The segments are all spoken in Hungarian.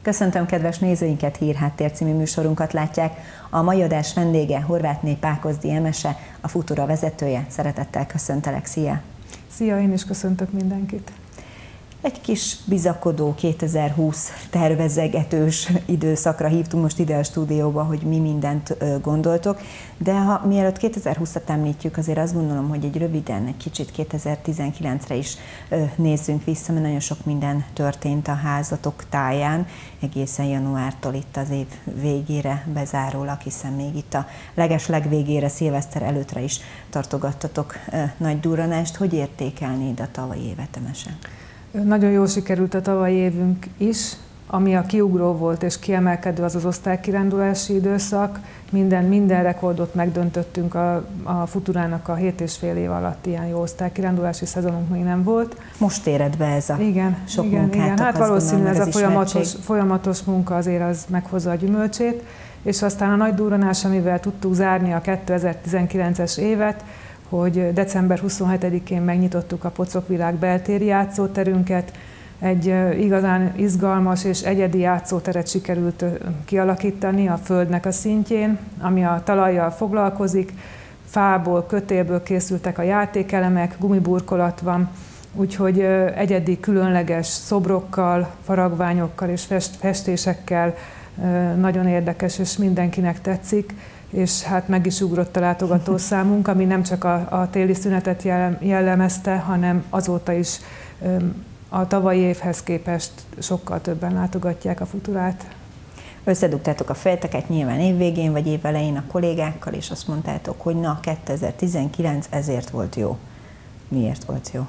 Köszöntöm kedves nézőinket, Hírháttér című műsorunkat látják. A mai adás vendége Horvátné Pákozdi Emese, a Futura vezetője. Szeretettel köszöntelek, szia! Szia, én is köszöntök mindenkit! Egy kis bizakodó 2020 tervezegetős időszakra hívtunk most ide a stúdióba, hogy mi mindent gondoltok, de mielőtt 2020-at említjük, azért azt gondolom, hogy egy röviden, egy kicsit 2019-re is nézzünk vissza, mert nagyon sok minden történt a házatok táján, egészen januártól itt az év végére bezárólag, hiszen még itt a legeslegvégére, szilveszter előttre is tartogattatok nagy durranást. Hogy értékelnéd a tavalyi évet, Emese? Nagyon jól sikerült a tavalyi évünk is, ami a kiugró volt és kiemelkedő az osztálykirándulási időszak. Minden rekordot megdöntöttünk a Futurának a 7,5 év alatt, ilyen jó osztálykirándulási szezonunk még nem volt. Most éred be ez a sok munkátok? Igen. Hát valószínűleg ez a folyamatos munka azért az meghozza a gyümölcsét, és aztán a nagy durranás, amivel tudtuk zárni a 2019-es évet, hogy december 27-én megnyitottuk a Pocokvilág beltéri játszóterünket. Egy igazán izgalmas és egyedi játszóteret sikerült kialakítani a földnek a szintjén, ami a talajjal foglalkozik. Fából, kötélből készültek a játékelemek, gumiburkolat van, úgyhogy egyedi, különleges szobrokkal, faragványokkal és festésekkel nagyon érdekes, és mindenkinek tetszik. És hát meg is ugrott a látogatószámunk, ami nem csak a téli szünetet jellemezte, hanem azóta is a tavalyi évhez képest sokkal többen látogatják a Futurát. Összedugtátok a fejeteket nyilván évvégén vagy évelején a kollégákkal, és azt mondtátok, hogy na, 2019 ezért volt jó. Miért volt jó?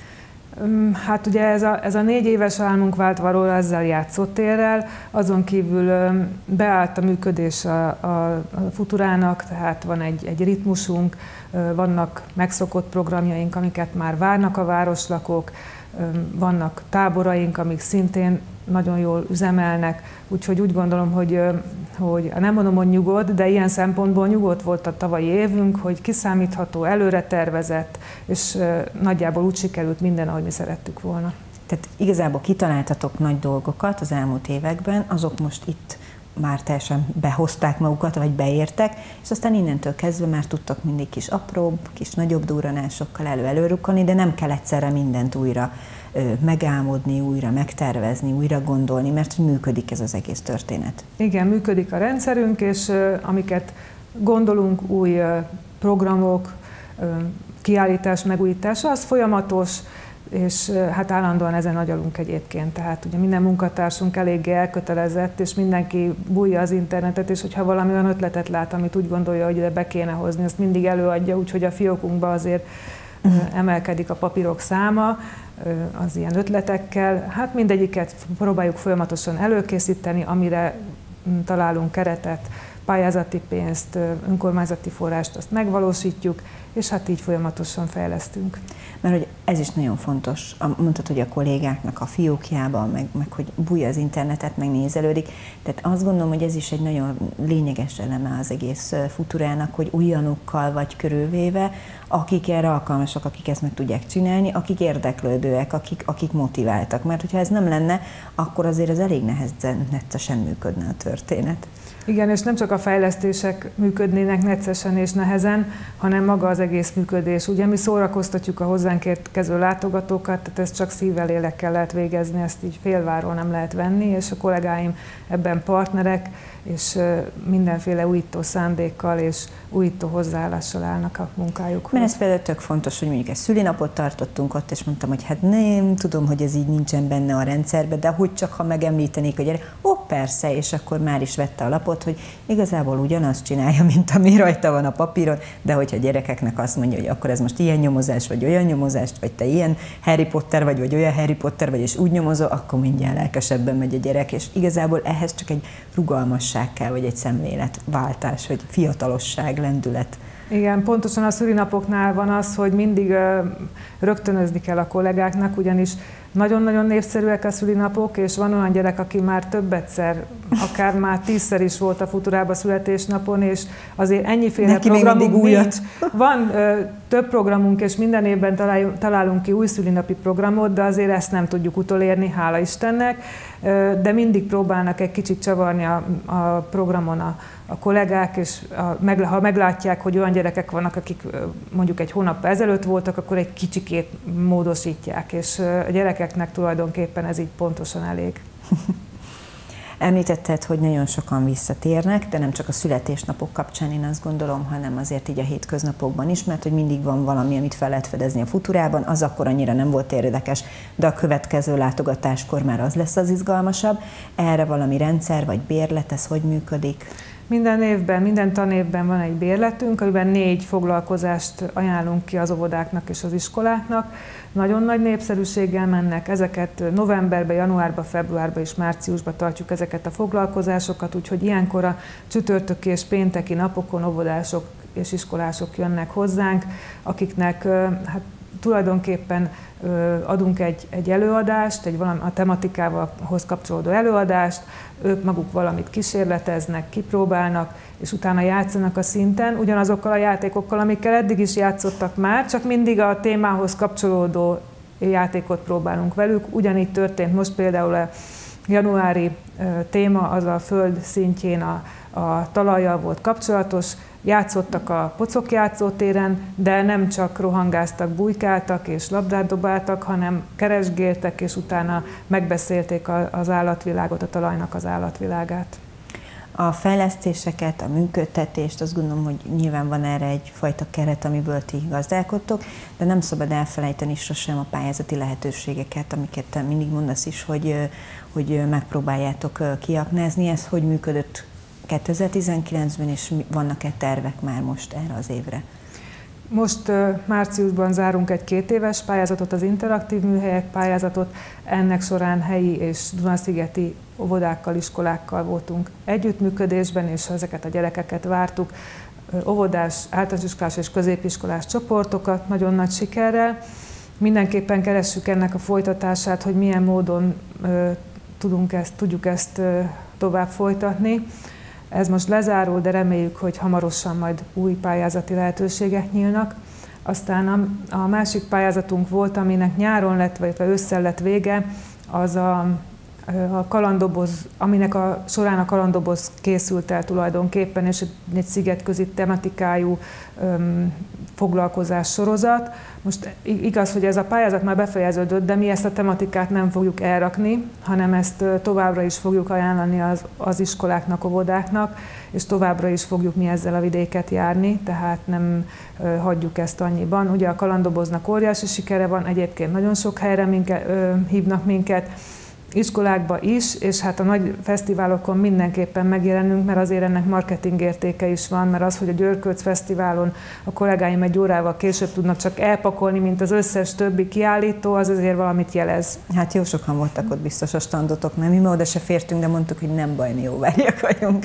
Hát ugye ez a 4 éves álmunk vált valóra ezzel játszótérrel, azon kívül beállt a működés a Futurának, tehát van egy ritmusunk, vannak megszokott programjaink, amiket már várnak a városlakók, vannak táboraink, amik szintén nagyon jól üzemelnek, úgyhogy úgy gondolom, hogy nem mondom, hogy nyugodt, de ilyen szempontból nyugodt volt a tavalyi évünk, hogy kiszámítható, előre tervezett, és nagyjából úgy sikerült minden, ahogy mi szerettük volna. Tehát igazából kitaláltatok nagy dolgokat az elmúlt években, azok most itt már teljesen behozták magukat, vagy beértek, és aztán innentől kezdve már tudtak mindig kis apróbb, kis nagyobb durranásokkal előrukkolni, de nem kell egyszerre mindent újra megálmodni, újra megtervezni, újra gondolni, mert működik ez az egész történet. Igen, működik a rendszerünk, és amiket gondolunk, új programok, kiállítás, megújítása, az folyamatos, és hát állandóan ezen agyalunk egyébként. Tehát ugye minden munkatársunk eléggé elkötelezett, és mindenki bújja az internetet, és hogyha valami olyan ötletet lát, amit úgy gondolja, hogy ide be kéne hozni, azt mindig előadja, úgyhogy a fiókunkba azért emelkedik a papírok száma az ilyen ötletekkel. Hát mindegyiket próbáljuk folyamatosan előkészíteni, amire találunk keretet, pályázati pénzt, önkormányzati forrást, azt megvalósítjuk, és hát így folyamatosan fejlesztünk. Mert hogy ez is nagyon fontos, mondtad, hogy a kollégáknak a fiókjában, meg hogy bújja az internetet, meg nézelődik. Tehát azt gondolom, hogy ez is egy nagyon lényeges eleme az egész Futurának, hogy olyanokkal vagy körülvéve, akik erre alkalmasak, akik ezt meg tudják csinálni, akik érdeklődőek, akik motiváltak. Mert hogyha ez nem lenne, akkor azért az elég neccesen működne a történet. Igen, és nem csak a fejlesztések működnének neccesen és nehezen, hanem maga az egész működés. Ugye mi szórakoztatjuk a hozzánk érkező látogatókat, tehát ezt csak szívvel, lélekkel lehet végezni, ezt így félváról nem lehet venni, és a kollégáim ebben partnerek, és mindenféle újító szándékkal és újító hozzáállással állnak a munkájukhoz. Mert ez például tök fontos, hogy mondjuk egy szülinapot tartottunk ott, és mondtam, hogy hát nem tudom, hogy ez így nincsen benne a rendszerben, de hogy csak ha megemlítenék a gyerek, persze, és akkor már is vette a lapot, hogy igazából ugyanazt csinálja, mint ami rajta van a papíron, de hogyha a gyerekeknek azt mondja, hogy akkor ez most ilyen nyomozás, vagy olyan nyomozást, vagy te ilyen Harry Potter vagy olyan Harry Potter vagy, és úgy nyomozol, akkor mindjárt lelkesebben megy a gyerek, és igazából ehhez csak egy rugalmasság kell, vagy egy szemléletváltás, vagy fiatalosság, lendület. Igen, pontosan a szülinapoknál van az, hogy mindig rögtönözni kell a kollégáknak, ugyanis Nagyon-nagyon népszerűek a szülinapok, és van olyan gyerek, aki már többetszer, akár már 10-szer is volt a Futurába születésnapon, és azért ennyiféle programunk nincs. Van több programunk, és minden évben találunk ki új szülinapi programot, de azért ezt nem tudjuk utolérni, hála Istennek, de mindig próbálnak egy kicsit csavarni a programon a kollégák, és ha meglátják, hogy olyan gyerekek vannak, akik mondjuk egy hónappal ezelőtt voltak, akkor egy kicsikét módosítják, és a gyerekeknek tulajdonképpen ez így pontosan elég. Említetted, hogy nagyon sokan visszatérnek, de nem csak a születésnapok kapcsán, én azt gondolom, hanem azért így a hétköznapokban is, mert hogy mindig van valami, amit fel lehet fedezni a Futurában, az akkor annyira nem volt érdekes, de a következő látogatáskor már az lesz az izgalmasabb. Erre valami rendszer vagy bérlet, ez hogy működik? Minden évben, minden tanévben van egy bérletünk, amiben 4 foglalkozást ajánlunk ki az óvodáknak és az iskoláknak. Nagyon nagy népszerűséggel mennek, ezeket novemberben, januárban, februárban és márciusban tartjuk ezeket a foglalkozásokat, úgyhogy ilyenkor a csütörtöki és pénteki napokon óvodások és iskolások jönnek hozzánk, akiknek hát tulajdonképpen adunk egy előadást, a tematikához kapcsolódó előadást, ők maguk valamit kísérleteznek, kipróbálnak, és utána játszanak a szinten, ugyanazokkal a játékokkal, amikkel eddig is játszottak már, csak mindig a témához kapcsolódó játékot próbálunk velük. Ugyanígy történt most például a januári téma, az a föld szintjén a talajjal volt kapcsolatos, játszottak a pocok játszótéren, de nem csak rohangáztak, bujkáltak és labdát dobáltak, hanem keresgéltek, és utána megbeszélték az állatvilágot, a talajnak az állatvilágát. A fejlesztéseket, a működtetést, azt gondolom, hogy nyilván van erre egyfajta keret, amiből ti gazdálkodtok, de nem szabad elfelejteni sosem a pályázati lehetőségeket, amiket te mindig mondasz is, hogy megpróbáljátok kiaknázni. Ez hogy működött 2019-ben, és vannak-e tervek már most erre az évre? Most márciusban zárunk egy 2 éves pályázatot, az interaktív műhelyek pályázatot. Ennek során helyi és dunaszigeti óvodákkal, iskolákkal voltunk együttműködésben, és ezeket a gyerekeket vártuk. Óvodás, általános iskolás és középiskolás csoportokat nagyon nagy sikerrel. Mindenképpen keressük ennek a folytatását, hogy milyen módon tudjuk ezt tovább folytatni. Ez most lezárul, de reméljük, hogy hamarosan majd új pályázati lehetőségek nyílnak. Aztán a másik pályázatunk volt, aminek nyáron lett, vagy ősszel lett vége, az a kalandoboz, aminek során a kalandoboz készült el tulajdonképpen, és egy szigetközi tematikájú foglalkozás sorozat. Most igaz, hogy ez a pályázat már befejeződött, de mi ezt a tematikát nem fogjuk elrakni, hanem ezt továbbra is fogjuk ajánlani az iskoláknak, óvodáknak, és továbbra is fogjuk mi ezzel a vidéket járni, tehát nem hagyjuk ezt annyiban. Ugye a kalandoboznak óriási sikere van, egyébként nagyon sok helyre hívnak minket, iskolákba is, és hát a nagy fesztiválokon mindenképpen megjelenünk, mert azért ennek marketing értéke is van, mert az, hogy a Györkőc Fesztiválon a kollégáim egy órával később tudnak csak elpakolni, mint az összes többi kiállító, az azért valamit jelez. Hát jó sokan voltak ott biztos a standotoknál, mi oda se fértünk, de mondtuk, hogy nem baj, mi jóváriak vagyunk.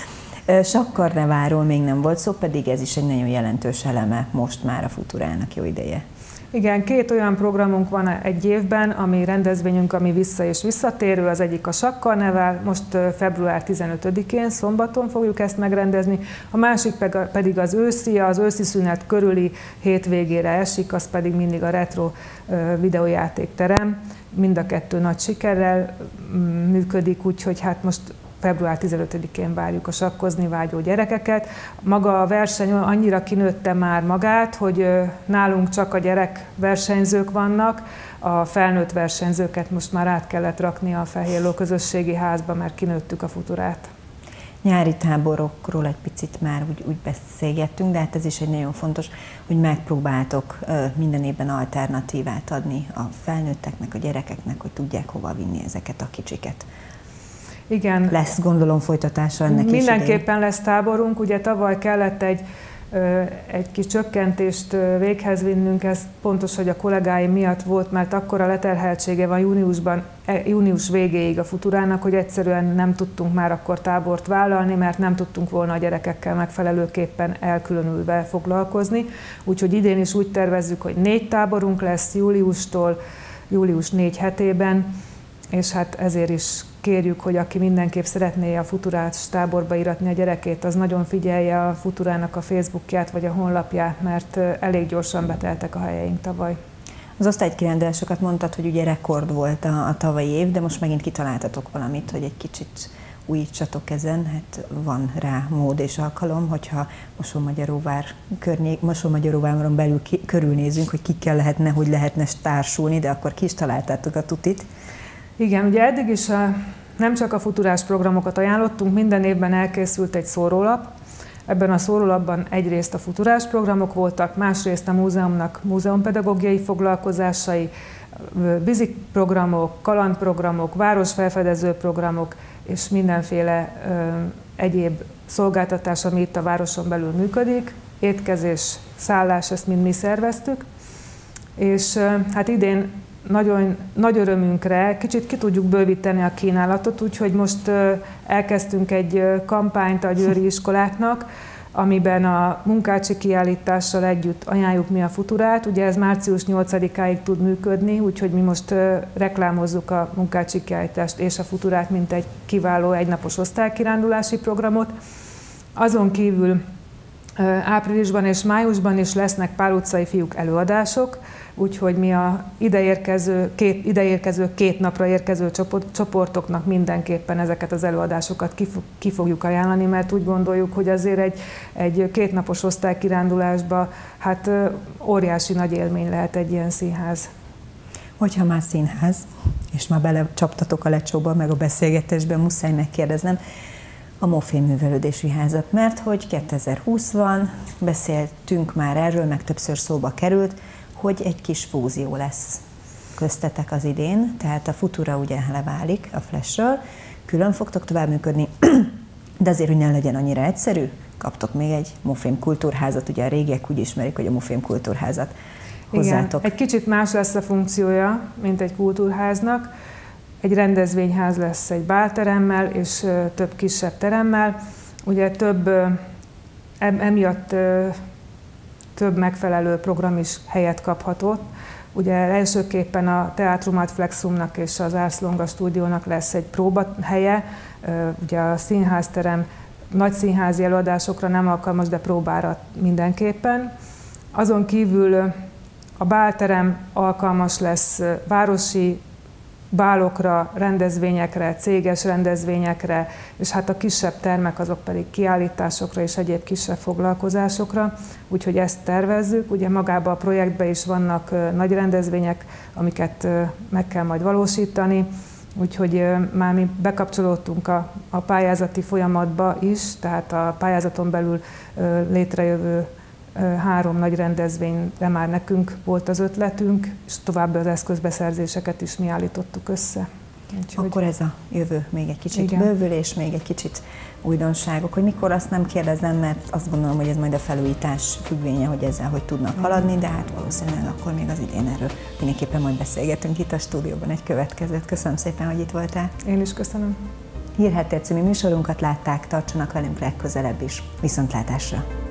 Sakkarneváról még nem volt szó, pedig ez is egy nagyon jelentős eleme most már a Futurának, jó ideje. Igen, 2 olyan programunk van egy évben, ami rendezvényünk, ami vissza és visszatérő, az egyik a Sakkarnevál, most február 15-én, szombaton fogjuk ezt megrendezni, a másik pedig az őszi szünet körüli hétvégére esik, az pedig mindig a retro videójátékterem, mind a 2 nagy sikerrel működik, úgyhogy hát most február 15-én várjuk a sakkozni vágyó gyerekeket. Maga a verseny annyira kinőtte már magát, hogy nálunk csak a gyerek versenyzők vannak, a felnőtt versenyzőket most már át kellett rakni a Fehérló közösségi házba, mert kinőttük a Futurát. Nyári táborokról egy picit már úgy beszélgettünk, de hát ez is egy nagyon fontos, hogy megpróbáltok minden évben alternatívát adni a felnőtteknek, a gyerekeknek, hogy tudják hova vinni ezeket a kicsiket. Igen. Lesz, gondolom, folytatása ennek is. Mindenképpen lesz táborunk. Ugye tavaly kellett egy kis csökkentést véghez vinnünk, ez pontos, hogy a kollégáim miatt volt, mert akkora leterheltsége van június végéig a Futurának, hogy egyszerűen nem tudtunk már akkor tábort vállalni, mert nem tudtunk volna a gyerekekkel megfelelőképpen elkülönülve foglalkozni. Úgyhogy idén is úgy tervezzük, hogy 4 táborunk lesz júliustól július 4 hetében, és hát ezért is kérjük, hogy aki mindenképp szeretné a Futurás táborba íratni a gyerekét, az nagyon figyelje a Futurának a Facebookját vagy a honlapját, mert elég gyorsan beteltek a helyeink tavaly. Az osztálykirendulásokat mondtad, hogy ugye rekord volt a tavalyi év, de most megint kitaláltatok valamit, hogy egy kicsit újítsatok ezen, hát van rá mód és alkalom, hogyha Mosonmagyaróváron belül körülnézünk, hogy kikkel lehetne, hogy lehetne társulni, de akkor ki is találtátok a tutit. Igen, ugye eddig is nem csak a Futurás programokat ajánlottunk, minden évben elkészült egy szórólap. Ebben a szórólapban egyrészt a Futurás programok voltak, másrészt a múzeumnak múzeumpedagógiai foglalkozásai, víziprogramok, kalandprogramok, városfelfedező programok és mindenféle egyéb szolgáltatás, ami itt a városon belül működik. Étkezés, szállás, ezt mind mi szerveztük. És hát idén nagyon nagy örömünkre kicsit ki tudjuk bővíteni a kínálatot, úgyhogy most elkezdtünk egy kampányt a győri iskoláknak, amiben a munkácsi kiállítással együtt ajánljuk mi a Futurát. Ugye ez március 8-áig tud működni, úgyhogy mi most reklámozzuk a munkácsi kiállítást és a Futurát, mint egy kiváló egynapos osztálykirándulási programot. Azon kívül áprilisban és májusban is lesznek Pál utcai fiúk előadások, úgyhogy mi a ideérkező két napra érkező csoportoknak mindenképpen ezeket az előadásokat ki fogjuk ajánlani, mert úgy gondoljuk, hogy azért egy kétnapos osztálykirándulásba hát óriási nagy élmény lehet egy ilyen színház. Hogyha már színház, és már belecsaptatok a lecsóba, meg a beszélgetésben, muszáj megkérdeznem, a Mofém művelődési házat, mert hogy 2020 van, beszéltünk már erről, meg többször szóba került, hogy egy kis fúzió lesz köztetek az idén, tehát a Futura ugye leválik a Flashről, külön fogtok tovább működni, de azért, hogy ne legyen annyira egyszerű, kaptok még egy Mofém kultúrházat, ugye a régiek úgy ismerik, hogy a Mofém kultúrházat hozzátok. Igen, egy kicsit más lesz a funkciója, mint egy kultúrháznak. Egy rendezvényház lesz egy bálteremmel és több kisebb teremmel. Ugye emiatt több megfelelő program is helyet kaphatott. Ugye elsőképpen a Teatrum ad Flexumnak és az Ars Longa stúdiónak lesz egy próbahelye. Ugye a színházterem nagy színházi előadásokra nem alkalmas, de próbára mindenképpen. Azon kívül a bálterem alkalmas lesz városi bálokra, rendezvényekre, céges rendezvényekre, és hát a kisebb termek azok pedig kiállításokra és egyéb kisebb foglalkozásokra, úgyhogy ezt tervezzük. Ugye magában a projektben is vannak nagy rendezvények, amiket meg kell majd valósítani, úgyhogy már mi bekapcsolódtunk a pályázati folyamatba is, tehát a pályázaton belül létrejövő 3 nagy rendezvényre már nekünk volt az ötletünk, és további az eszközbeszerzéseket is mi állítottuk össze. Úgyhogy... Akkor ez a jövő még egy kicsit bővülés, még egy kicsit újdonságok, hogy mikor, azt nem kérdezem, mert azt gondolom, hogy ez majd a felújítás függvénye, hogy ezzel hogy tudnak haladni, de hát valószínűleg akkor még az idén erről mindenképpen majd beszélgetünk itt a stúdióban egy következőt. Köszönöm szépen, hogy itt voltál. Én is köszönöm. Hírháttér című műsorunkat látták, tartsanak velünk legközelebb is. Viszontlátásra!